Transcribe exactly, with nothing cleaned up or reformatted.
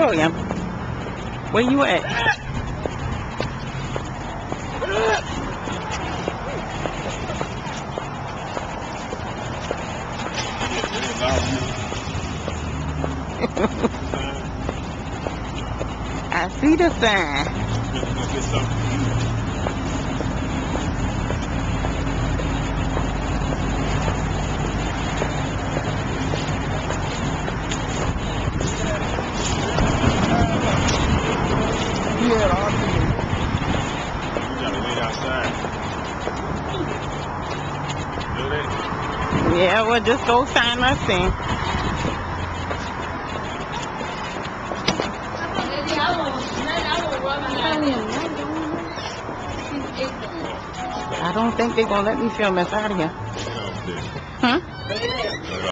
William, where you at? I see the sign. Yeah, well, just go sign us in. I don't think they're gonna let me film us out of here. Huh?